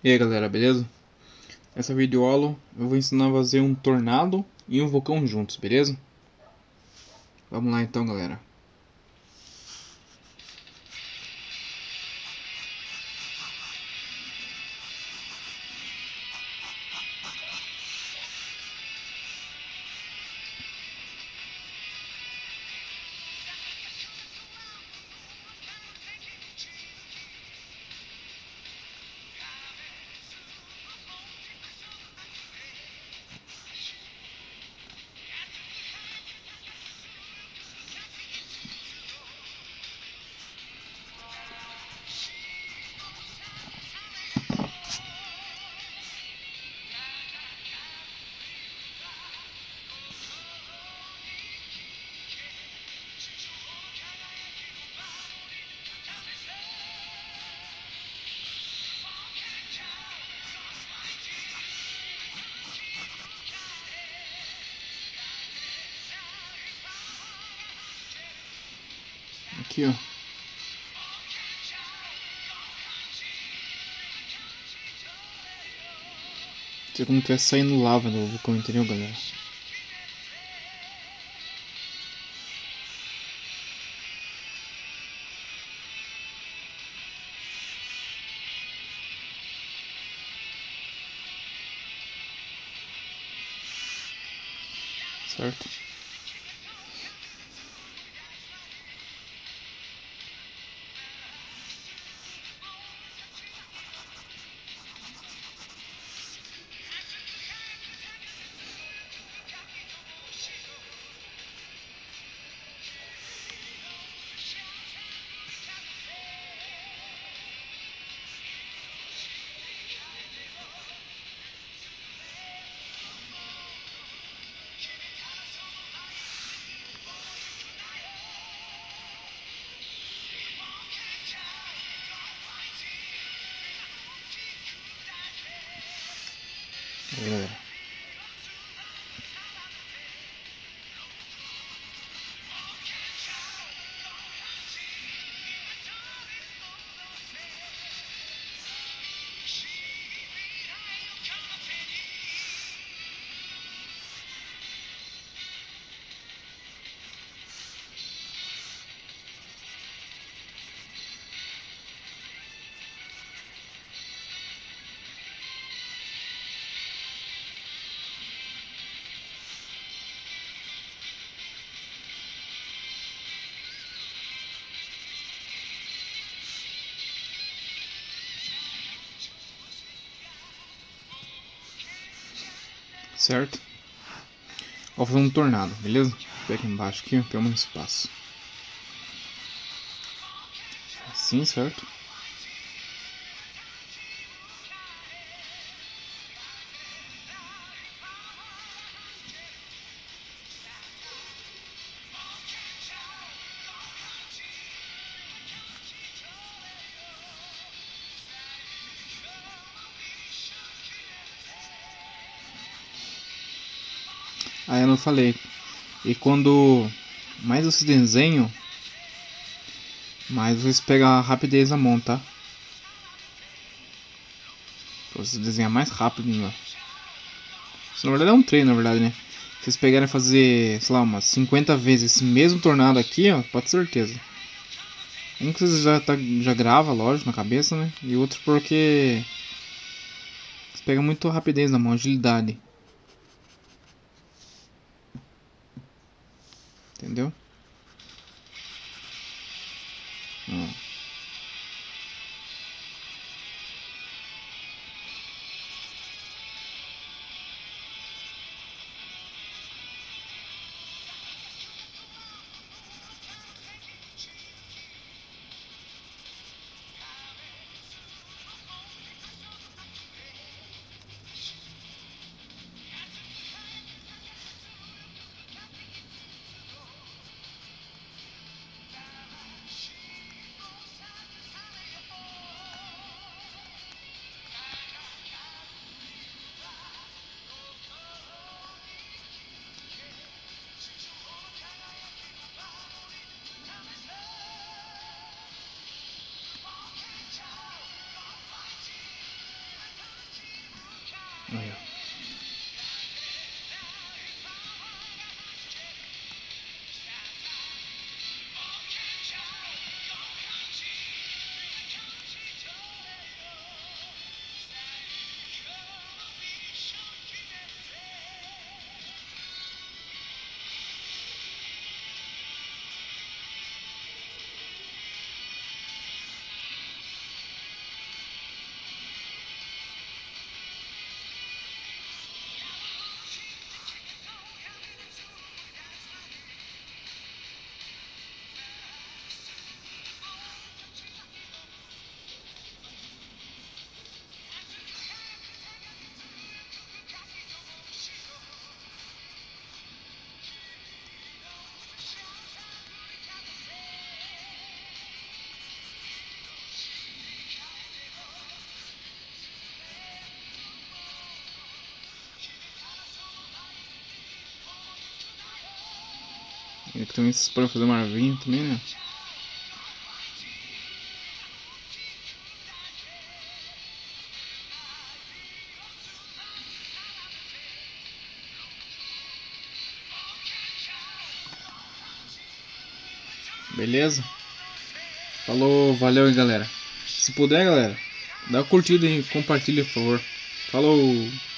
E aí galera, beleza? Nessa videoaula eu vou ensinar a fazer um tornado e um vulcão juntos, beleza? Vamos lá então galera. Aqui ó. Isso é como que vai saindo lava do vulcão, entendeu galera? Certo? Aí, galera. Certo? Vou fazer um tornado, beleza? Vou pegar aqui embaixo aqui, tem um espaço. Assim, certo? Aí eu não falei. E quando mais você desenha, mais você pega a rapidez na mão, tá? Pra você desenhar mais rápido, né? Isso na verdade é um treino, na verdade, né? Se vocês pegarem e fazer, sei lá, umas 50 vezes esse mesmo tornado aqui, ó, pode ter certeza. Um que vocês já grava, lógico, na cabeça, né? E outro porque você pega muito rapidez na mão, agilidade. Entendeu? Ó. Aí, ó. E aqui também vocês podem fazer uma arvinha também, né? Beleza? Falou, valeu aí, galera. Se puder, galera, dá uma curtida e compartilha, por favor. Falou!